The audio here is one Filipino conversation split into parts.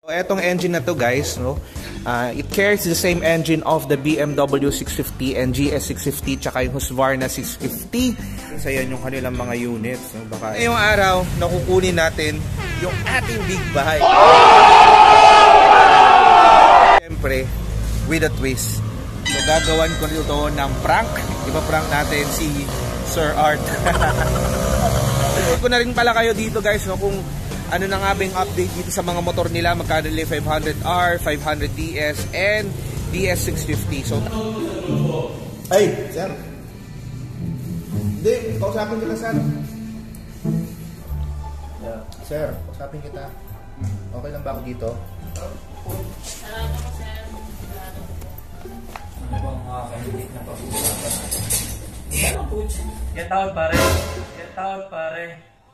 So, etong engine na to guys, no? It carries the same engine of the BMW 650 and GS 650 tsaka yung Husqvarna 650. So yan yung kanilang mga units. No? Baka ngayong araw, nakukunin natin yung ating big bike. Siyempre, with a twist. So gagawan ko nito ng prank. Ipa-prank natin si Sir Art. Ko na rin pala kayo dito guys, no? Kung ano na nga bang update dito sa mga motor nila, magkano nila 500R, 500DS, and DS650. So, ay, sir. Hindi, kausapin kita, sir. Yeah. Sir, kausapin kita. Okay lang ba ako dito? Salamat po, sir. Ano bang mga kahilig na pag-uusapan natin? Get out, pare. Get out, pare.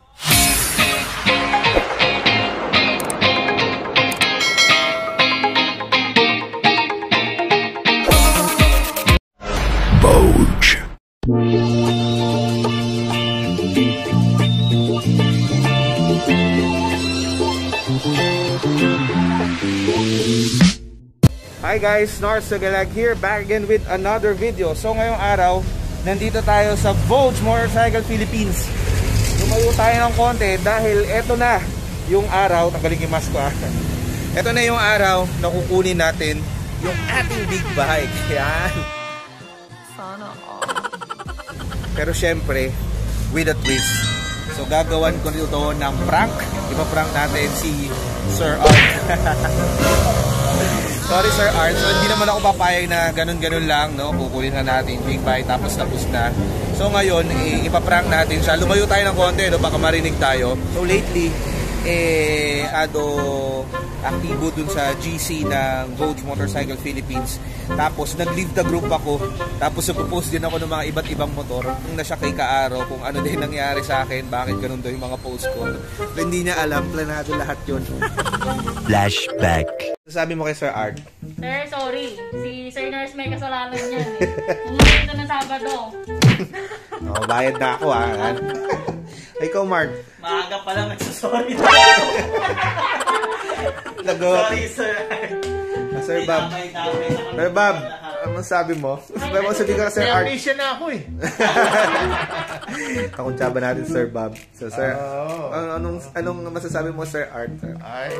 Boge. Hi guys, North Sagalag here, back again with another video. So ngayong araw, nandito tayo sa Vogue Motorcycle Philippines. Lumayo tayo ng konti dahil eto na yung araw, tanggalin yung mask ko eto na yung araw na kukunin natin yung ating big bike. Yan. Sana all. Pero syempre, with a twist. So gagawan ko nito ng prank. Ipa-prank natin si Sir Art. Sorry Sir Art, so hindi naman ako papayag na ganun-ganun lang, no? Kukunin na natin big bike tapos na. So ngayon, ipaprank natin siya. Lumayo tayo ng konti, no? Baka marinig tayo. So lately, aktibo dun sa GC ng Vogue Motorcycle Philippines. Tapos nag-leave the group ako. Tapos nagpo-post din ako ng mga iba't ibang motor. Kung na siya kay Kaaro, kung ano din nangyari sa akin, bakit ganun daw yung mga post ko. So, hindi niya alam, planado lahat yun. Flashback. Sabi mo kay Sir Art? Sir, sorry. Si Sir Nurse may kasalanan yan. Umuwi ito ng Sabado. Oh, bayad na ako ha. Ikaw Mark? Maaga pa lang nagsasorry. Sorry, Sir. Sir Bob. Sir Bob, ano sabi mo? May mga sabi ka Sir Art. May amnesia na ako eh. Kakuntsaba natin Sir Bob. So Sir, anong masasabi mo Sir Art? Ay,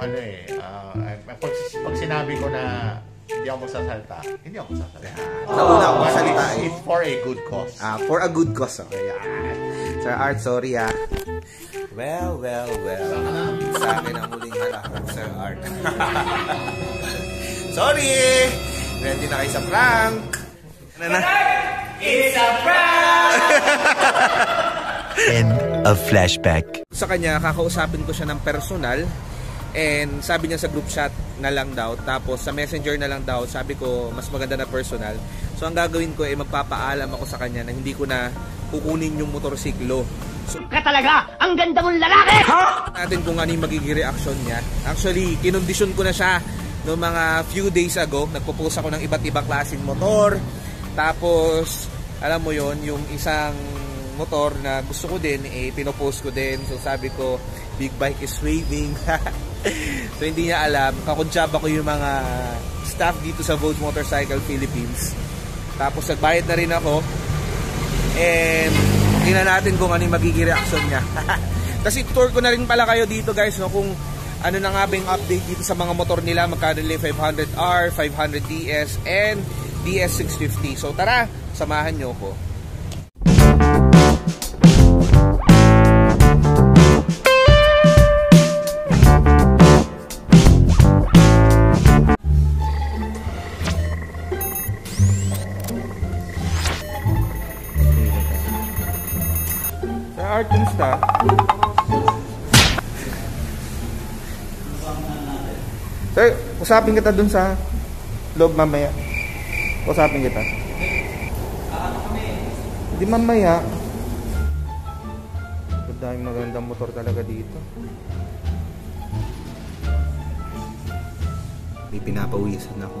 pag sinabi ko na hindi ako magsasalita, hindi ako magsasalita. Nauna ako magsalita eh. It's for a good cause. For a good cause. Okay, Sir Art, sorry Well. Sa akin ang huling halakang Sir Art. Sorry! Ready na kayo sa prank! It's a prank! End of flashback. Sa kanya, kakausapin ko siya ng personal. And sabi niya sa group chat na lang daw. Tapos sa messenger na lang daw. Sabi ko, mas maganda na personal. So ang gagawin ko ay magpapaalam ako sa kanya na hindi ko na kukunin yung motorsiklo. So, ka talaga! Ang ganda mong lalaki! Ha? Natin kung ano yung magiging reaction niya. Actually, kinondisyon ko na siya noong mga few days ago. Nagpo-post ako ng iba't ibang klaseng motor. Tapos, alam mo yon yung isang motor na gusto ko din, pinopost ko din. So sabi ko, big bike is waving. So hindi niya alam. Kakuntsaba ko yung mga staff dito sa Vogue Motorcycle Philippines. Tapos nagbayad na rin ako. And tingnan natin kung ano yung magiging reaction niya. Kasi tour ko na rin pala kayo dito guys, no? Kung ano na nga bang update dito sa mga motor nila, magkano nila 500R, 500DS, and DS650. So tara, samahan nyo ko. Art, kumusta? Sir, usapin kita dun sa loob mamaya. Usapin kita. Hindi mamaya. Dahil magandang motor talaga dito. May pinapawisan ako.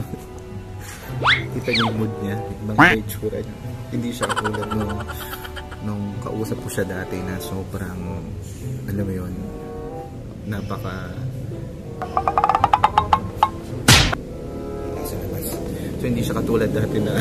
Kita niyo yung mood niya. Ibang picture niya. Hindi siya tulad nung kausap ko siya dati na sobrang, alam mo yun, napaka So hindi siya katulad dati na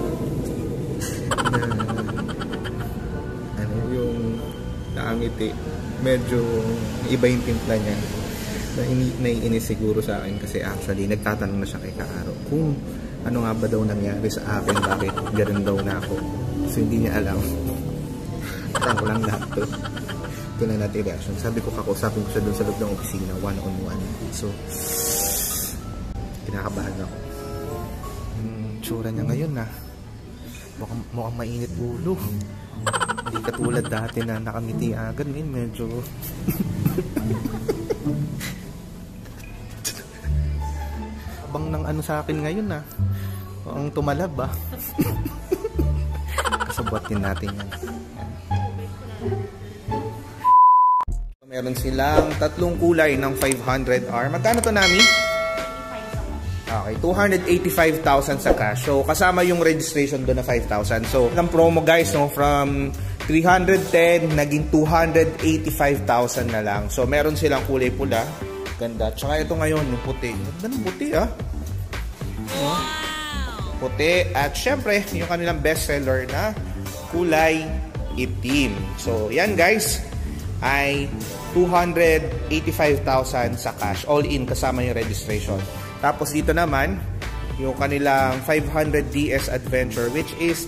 ano yung nakangiti. Medyo iba yung timpla niya. Naiinis siguro sa akin kasi actually nagtatanong na siya kay Kaaro kung ano nga ba daw nangyari sa akin, bakit ganun daw na ako. So hindi niya alam. Tang ko lang lahat to. Ito na natin reaction. Sabi ko kakausapin ko siya doon sa loob ng opisina, one-on-one. So kinakabahan ako. Tsura niya ngayon na mukhang mainit ulo. Hindi katulad dati na nakangiti agad. Medyo abang ng ano sa akin ngayon na ang tumalab ba. Kasabuatin natin yan. Meron silang tatlong kulay ng 500R. Magkano to, Nami? Okay, 285,000 sa cash. So, kasama yung registration doon na 5,000. So, ang promo guys, no, from 310, naging 285,000 na lang. So, meron silang kulay pula. Ganda. Tsaka ito ngayon, yung puti. Ganda ng puti, ah. No? Puti. At syempre, yung kanilang bestseller na kulay itim. So, yan guys, ay 285,000 sa cash. All in, kasama yung registration. Tapos dito naman, yung kanilang 500 DS Adventure, which is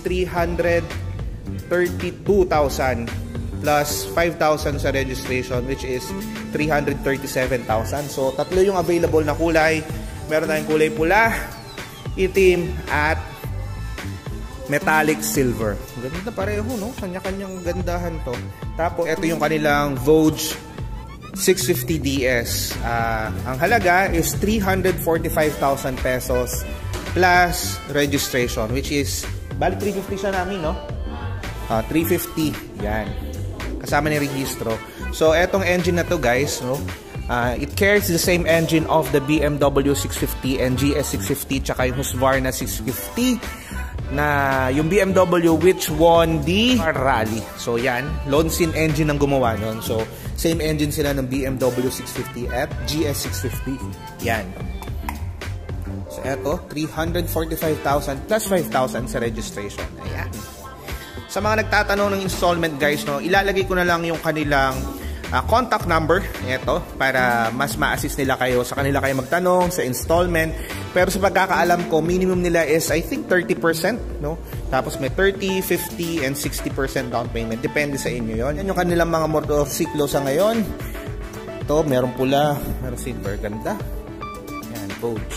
332,000 plus 5,000 sa registration, which is 337,000. So, tatlo yung available na kulay. Meron tayong kulay pula, itim, at metallic silver. Ganda pareho, no? Kanya-kanyang gandahan to. Tapos, ito yung kanilang Vogue 650 DS. Ang halaga is 345,000 pesos plus registration, which is bali 350 siya namin, no? 350. Yan. Kasama ni registro. So, etong engine na to, guys, no? It carries the same engine of the BMW 650 and GS 650 tsaka yung Husqvarna 650 na yung BMW which won the rally. So, yan. Lonsin engine ang gumawa nun. So, same engine sila ng BMW 650 at GS 650. Yan. So, eto, 345,000 plus 5,000 sa registration. Ayan. Sa mga nagtatanong ng installment, guys, no, ilalagay ko na lang yung kanilang contact number. Eto, para mas ma-assist nila kayo sa kanila kayo magtanong sa installment. Pero sa pagkakaalam ko, minimum nila is I think 30%, no? Tapos may 30, 50, and 60% down payment. Depende sa inyo yon. Yan yung kanilang mga motorsiklo sa ngayon. Ito, merong pula, merong silver. Ganda. Yan, Vogue.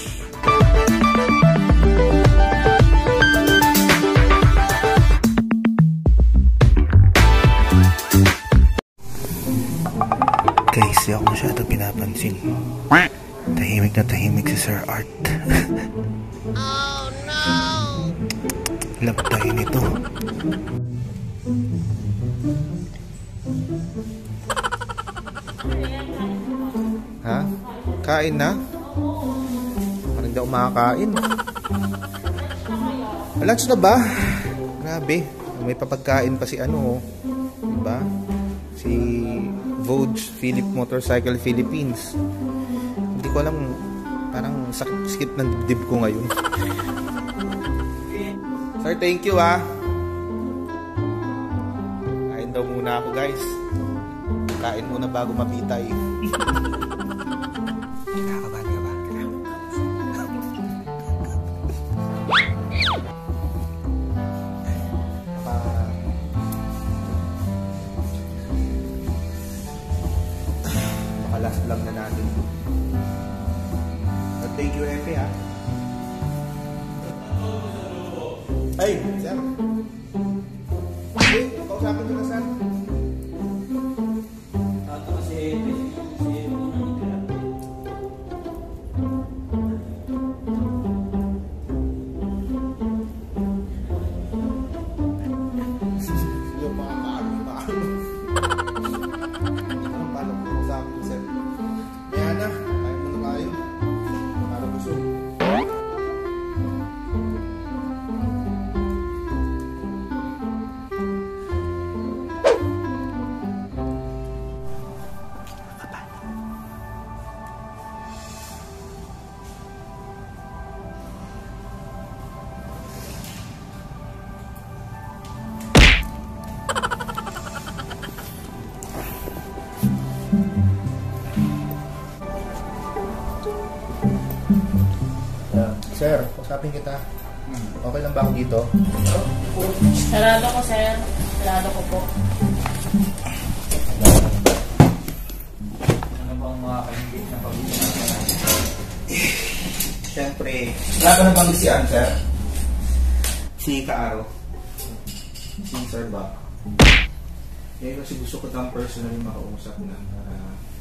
Guys, di ako masyado pinapansin. Tahimik na tahimik si Sir Art. Oh no! Love tayo nito. Ha? Kain na? Parang hindi ako makakain. Lunch na ba? Grabe. May papagkain pa si ano, diba? Si Vogue Philip Motorcycle Philippines. Hindi ko alam, parang skip ng dibdib ko ngayon. Sir, thank you ah. Kain daw muna ako, guys. Kain muna bago mabitay. Kinakabahan ka ba? Last vlog na natin. Thank you, Efe, ha? Ay, sir. Hey, kausapin ko na, sir. Ito kasi Efe. Yung mga maano. Paano ko kausapin ko, sir? Kaya na, kain mo na tayo. Para busog. Sir, usapin kita. Okay lang ba ako dito? Sarado ko, sir. Sarado ko po. Ano bang mga kahigit na pag-uusapan natin? Siyempre, wala ka nang pang-isian, sir? Si Kaaro. Si Sir ba? Ngayon kasi gusto ko tang personally makausap na para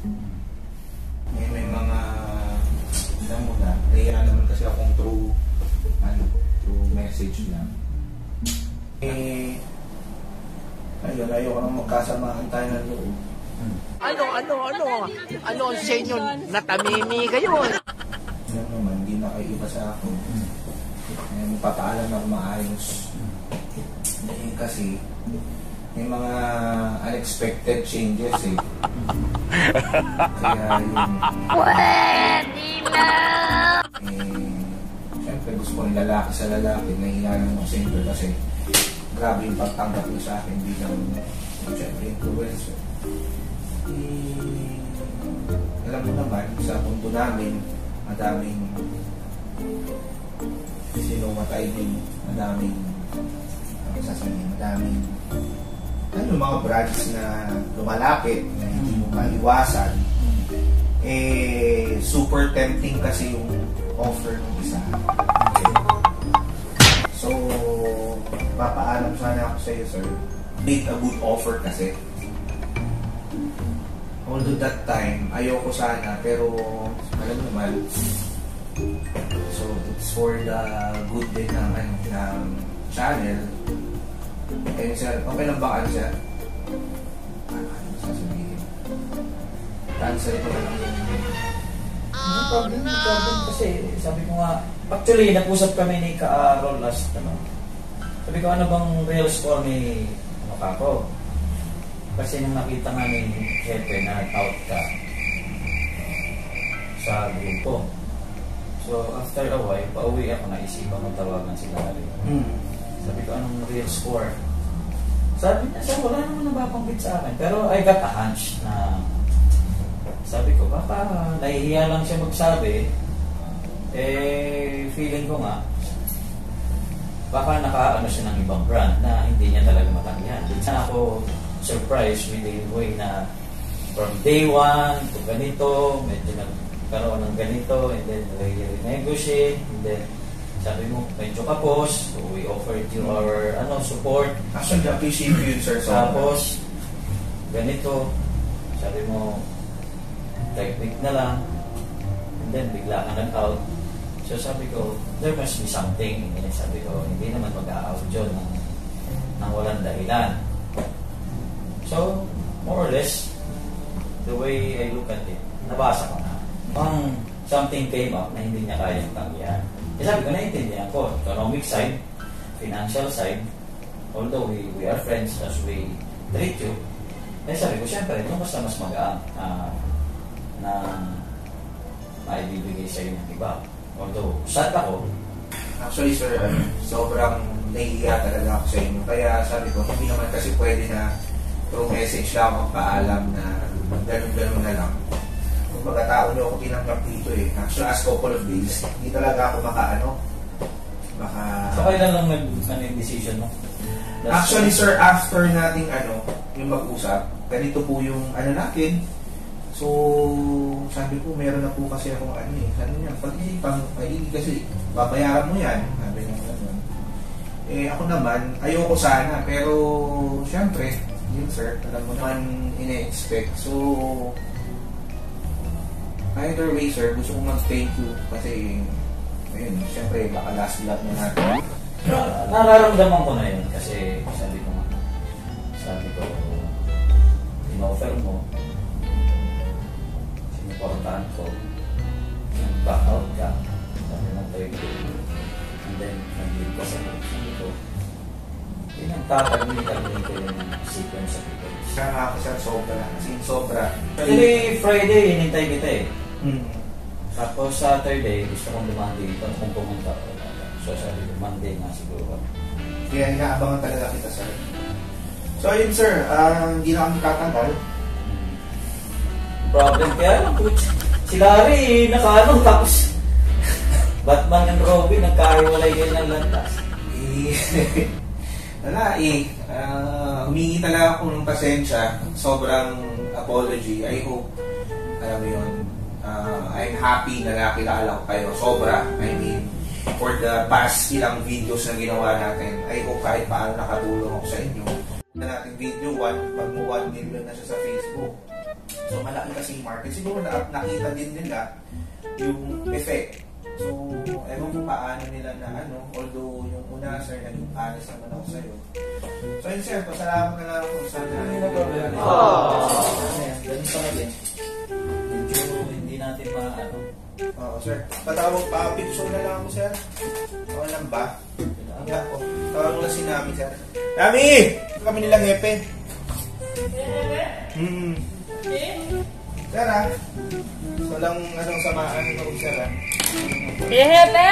may mga alam mo na, kaya naman kasi akong through message lang. Ayun, ayoko nang magkasamaan tayo ng loob. Ano ang senyo? Natamimi kayo. Alam naman, hindi na kayo iba sa akin. Magpapaalam ako maayos. Kasi may mga unexpected changes eh. Kaya yun. Pwede na! Siyempre gusto ko yung lalaki sa lalaki. Nahihiyalan mo siyempre kasi grabe yung pagtanggap mo sa akin bilang siyempre influencer. Alam mo naman, sa mundo namin, madaming sinumatay din, madaming mga brands na lumalapit na hindi mo maiwasan. Super tempting kasi yung offer ng isa. So, papaalam sana ako sa iyo, sir. Make a good offer kasi. Although that time, ayoko sana, pero alam mo naman, so it's for the good din ng channel. Ayun, sir, okay lang ba kayo, sir? Ano sasabihin? Cancel ito na lang yung... No problem kasi sabi ko nga, actually nag-usap kami ni Kaarol last sabi ko ano bang real score ni Kako kasi nung nakita nga ni Hepe na out ka sa grupo, so after a while pauwi ako, naisipan mo tawagan sila sabi ko anong real score, sabi niya sir wala naman nababanggit sa akin, pero I got a hunch na sabi ko, baka nahihiya lang siya magsabi, feeling ko nga, baka nakaano siya ng ibang brand na hindi niya talaga matanggihan. Hindi na ako surprised with the way na from day one to ganito, medyo nagkaroon ng ganito, and then negotiate, and then sabi mo, medyo kapos, so we offered you our support. Actually, appreciate you, sir. Tapos, ganito, sabi mo, technique na lang, and then bigla ka nag-out. So sabi ko, there must be something. And sabi ko, hindi naman mag-a-out yun ng walang dahilan. So, more or less, the way I look at it, nabasa ko na. Something came up na hindi niya kayang tanggihan. Sabi ko, naiintindihan ko, economic side, financial side, although we are friends as we treat you, sabi ko, syempre, ito basta mas magaan na maibibigay sa'yo ng iba. Although, sad ako. Actually, sir, sobrang nahihiya talaga ako sa inyo. Kaya sabi ko, hindi naman kasi pwede na through message lang magpaalam na ganun-ganun na lang. Kung pagkatao nyo ako tinanggap dito eh. Actually, last couple of days, hindi talaga ako So, kailan lang nag-decision mo? Actually, sir, after nating yung mag-usap, ganito po yung natin. So, sabi ko, meron na po kasi akong sabi niya, pag-isipang, kasi babayaran mo yan. Sabi niya, gano'n. Ako naman, ayoko sana, pero, syempre, yun sir, alam mo naman ine-expect. So, either way sir, gusto kong mag-thank you, kasi, ayun, syempre, baka last vlog na natin. Nararamdaman ko na yun, kasi, sabi ko, in-offer mo, important ko, nag-back out ka, sabi ng 30, and then nag-leave ka sa book, sabi ko, yun ang tatag-ni-tag-ni ko yung sequence sa people. Kaya ako sir, sobra. Actually, Friday, hinintay kita eh. Tapos Saturday, gusto kong lumandi dito kung pumunta ko. So sabi ko, Monday nga siguro. Kaya inaabangan talaga kita sir. So ayun sir, hindi na kami tatanggal. Problem kaya lang, si Larry, tapos Batman and Robin, nagkahiwalay kayo ng landas. Wala humingi talaga ako ng pasensya. Sobrang apology. I hope, alam mo yun, I'm happy na nakilala ko kayo. Sobra. I mean, for the past ilang videos na ginawa natin, I hope kahit paano nakatulong ako sa inyo. Na natin video, mag-1 million na siya sa Facebook. So, malaki kasi yung market. Siguro nakita din nila yung effect. So, ewan ko paano nila na although yung una, sir, naging honest naman ako sa'yo. So, yun, sir, pasalamat na lang ako sa Ganun pa natin. Hindi natin maano. Oo, sir. Patawag pa, picture na lang ako, sir. Oo lang ba? Tawag mo na si Nami, sir. Nami! Kami nilang hepe. Sir, ha? So lang, samaan ko, sir, ha? Hehepe!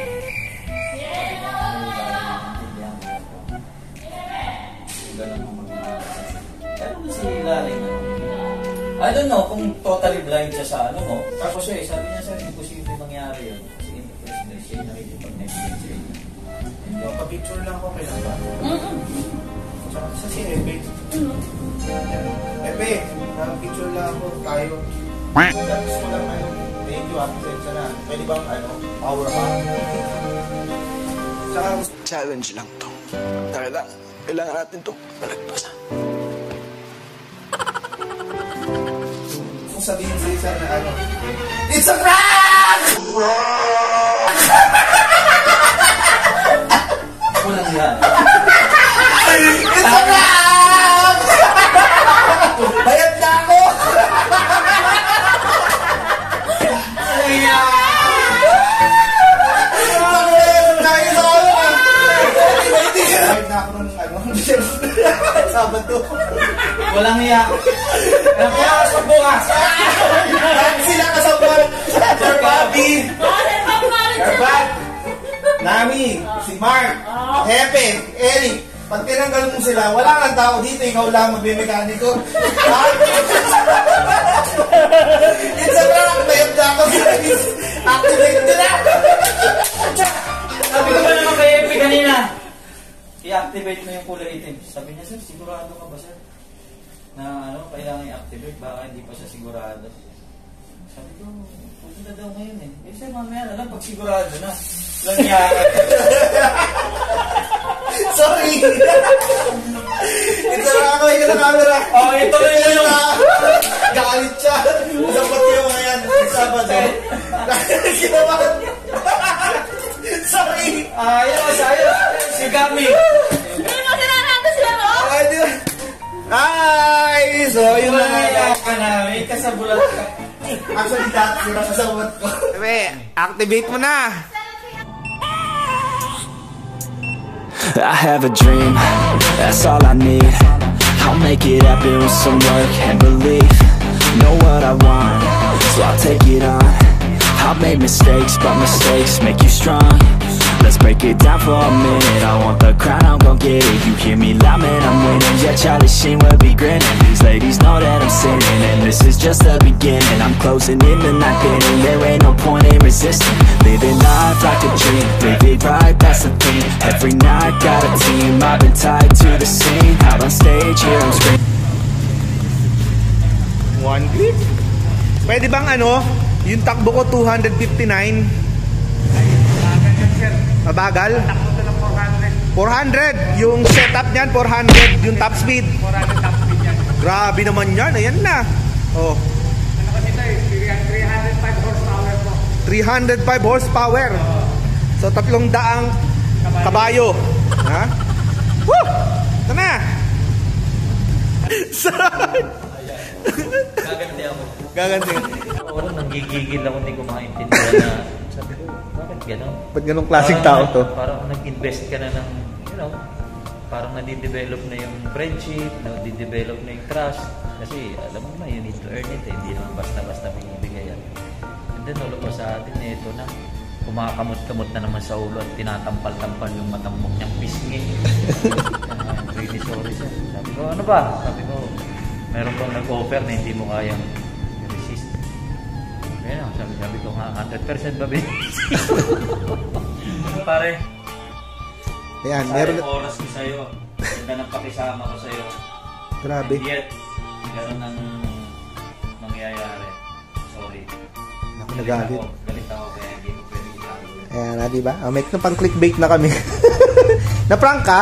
I don't know kung totally blind siya sa ano mo. Tapos sabi niya, sir, imposible mangyari yun. Kasi in the first place, siya yung nakikipag-nextend sa inyo. Pa-picture lang ako, kailan ba? Tsaka sa si Epe. Epe, picture lang ako, tayo. Tapos ko lang, thank you, sensya na. Pwede bang, power pa? Tsaka, challenge lang to. Kailangan natin itong malagpasan. kung sabihin sa isa na it's a prank! Ako lang yan. It's a prank! Bayad na ako! Sabado. Walang hiya. Kaya sa bukas. Sila kasabuan. Sir Bobby. Sir Bob. Nami. Si Mark. Hepe. Eric. Pag tinanggal mo sila, wala kang tao dito. Ikaw lang magbimekaniko. It's a prank. Bayad na ako. Activate ko na. Sabi ko ba naman kay Epi kanina? I-activate mo yung kulay itim. Sabi niya, sir, sigurado ka ba, sir? Na kailangan i-activate. Baka hindi pa siya sigurado. Sabi ko, pwede na daw ngayon eh. Eh, sir, mamaya na lang pag sigurado na. Lang yan. Sorry. Ito na ako yung camera. Oh, ito na yung galit siya. Dapat yung mga yan. Sabado. Kinabahan niya. Sorry. Ayos. Si Gami. Hindi mo sinarado sila, no? Ay, so yun na nga. Ka na. May kasabulat ka. Actually, dati sila kasawat ko. Activate mo na. I have a dream, that's all I need. I'll make it happen with some work and belief. Know what I want, so I'll take it on. I've made mistakes, but mistakes make you strong. Let's break it down for a minute. I want the crown, I'm gon' get it. You hear me loud, man, I'm winning. Yeah, Charlie Sheen will be grinning. These ladies know that I'm sinning, and this is just the beginning. I'm closing in the night inning. There ain't no point in resisting. Living life like a dream, live it right, that's the thing. Every night got a team, I've been tied to the scene. Out on stage, here I'm screaming. One click? Pwede bang yung takbo ko 259? Mabagal? 400. Yung setup niyan 400. Yung top speed 400 top speed yan. Grabe naman yan. Ayan na. Oh. Ano kasi ito 305 horsepower po. 305 horsepower. So 300 kabayo. Ha? Woo! Ito na. Gaganti ako. Gaganti. Wala, nanggigigil ako, hindi ko maintindihan na sabi ko, bakit gano'n? Ba't ganong klaseng tao to? Parang nag-invest ka na ng, parang nadidevelop na yung friendship, nadidevelop na yung trust. Kasi alam mo na, you need to earn it eh. Hindi naman basta-basta binibigay yan. And then all of a sudden, ito na, kumakamot-kamot na naman sa ulo at tinatampal-tampal yung matambok niyang pisngi. Really sorry sir. Sabi ko, ano ba? Sabi ko, meron bang nag-offer na hindi mo kayang resist? Kaya sabi ko nga, 100% mabilis. Pare, Ayan, meron sayang oras ko sa'yo. Ganda ng pakisama ko sa'yo. Grabe. And yet, ganun ang mangyayari. Sorry. Ako nagalit. Galit ako kaya hindi ko pwede ginagawa. Ayan, di ba? May pang clickbait na kami. Na-prank ka?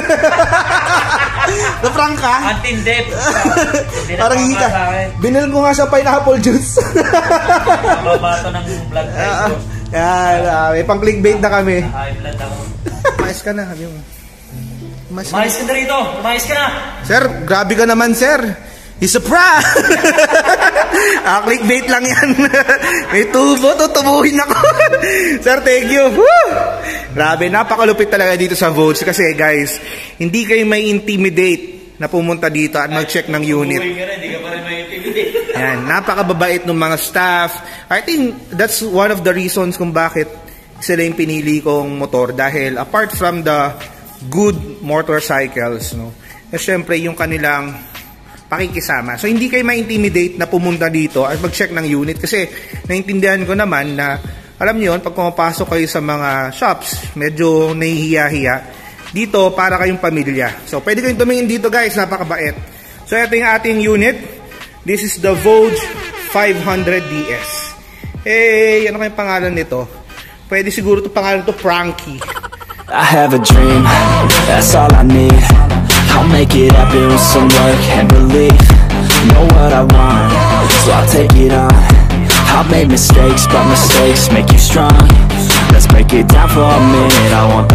Na-prank ka? Antindip! Parang hindi ka. Binil ko nga sa pineapple juice. Mababato ng blood pressure. Ayan, may pang clickbait na kami. High blood ako. Mais ka na, sabi mo. Mais Umayos ka na rito! Umayos ka na! Sir, grabe ka naman, sir. It's a prank! Clickbait lang yan. May tubo, tutubuhin ako. Sir, thank you. Woo! Grabe, napakalupit talaga dito sa Vogue. Kasi guys, hindi kayo may intimidate na pumunta dito at mag-check ng unit. Hindi ka pa rin may intimidate. Yan, napakababait ng mga staff. I think that's one of the reasons kung bakit sila yung pinili kong motor. Dahil apart from the good motorcycles, no, eh, syempre yung kanilang pakikisama. So hindi kayo ma-intimidate na pumunta dito at mag-check ng unit kasi naintindihan ko naman na alam niyo yun, pag pumapasok kayo sa mga shops, medyo nahihiya-hiya. Dito, para kayong pamilya. So pwede kayong tumingin dito guys, napakabait. So ito yung ating unit. This is the Vogue 500DS. Hey, ano kayong pangalan nito? Pwede siguro ito pangalan ito Frankie. I have a dream, that's all I need. I'll make it happen with some work and belief. Know what I want, so I'll take it on. I've made mistakes, but mistakes make you strong. Let's break it down for a minute. I want